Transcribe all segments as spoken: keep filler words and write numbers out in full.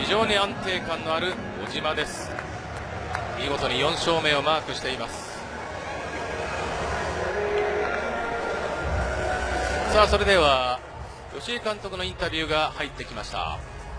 常に安定感のある小島です。見事によん勝目をマークしています。さあ、それでは吉井監督のインタビューが入ってきました。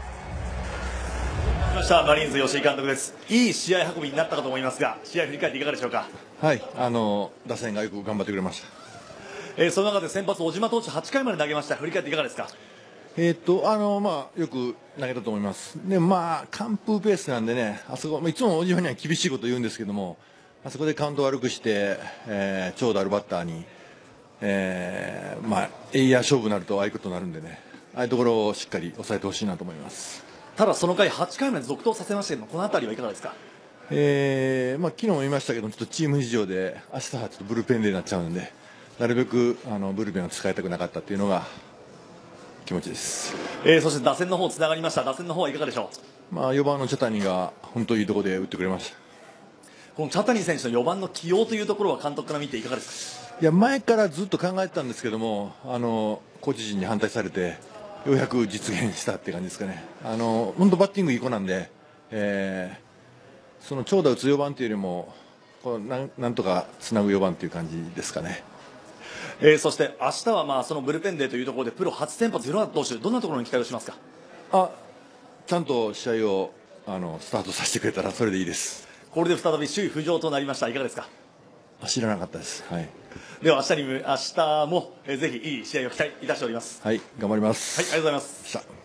来ました。マリーンズ吉井監督です。いい試合運びになったかと思いますが、試合振り返っていかがでしょうか。 はい、あの打線がよく頑張ってくれました。 えー、その中で先発小島投手はちかいまで投げました。振り返っていかがですか。 えー、っとあのまあよく投げたと思います。でまあ完封ペースなんでね、あそこいつも小島には厳しいこと言うんですけども、あそこでカウント悪くして、えー、長打あるバッターに、えー、まあエイヤー勝負になるとああいうことになるんでね、ああいうところをしっかり抑えてほしいなと思います。 ただその回はちかいまで続投させましたけども、この辺りはいかがですか。 えーまあ、昨日も言いましたけど、ちょっとチーム事情で明日はちょっとブルペンデーになっちゃうので、なるべくあのブルペンを使いたくなかったというのが気持ちです。 えー、そして打線の方つながりました。打線の方はいかがでしょう。まあ、よばんの茶谷が本当にいいところで打ってくれました。 この茶谷選手のよばんの起用というところは監督から見ていかがですか。 いや前からずっと考えてたんですけども、あのコーチ陣に反対されてようやく実現したって感じですかね。あの本当バッティングいい子なんで、えーその長打打つよばんというよりもこうなんなんとかつなぐよばんという感じですかね。 えー、そして明日はまあそのブルペンデーというところでプロ初先発、広畑投手、どんなところに期待をしますか。 あちゃんと試合をあのスタートさせてくれたらそれでいいです。 これで再び首位浮上となりました。いかがですか。 知らなかったです。はい。 では明日に明日も、えー、ぜひいい試合を期待いたしております。 はい、頑張ります。 はい、ありがとうございます。 した